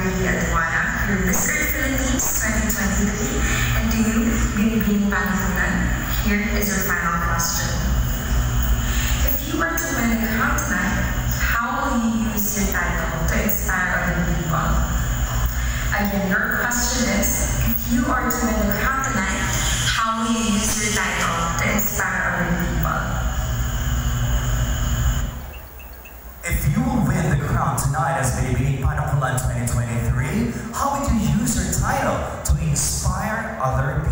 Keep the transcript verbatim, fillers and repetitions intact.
Marie Adwana, your Miss Earth Philippines twenty twenty-three, and to you, Binibining Panukulan, here is your final question. If you were to win the crown tonight, how will you use your title to inspire other people? Again, your question is, if you are to win the crown tonight, how will you use your title to inspire other people? If you will win the crown tonight as Binibining Panukulan twenty twenty-three, how would you use your title to inspire other people?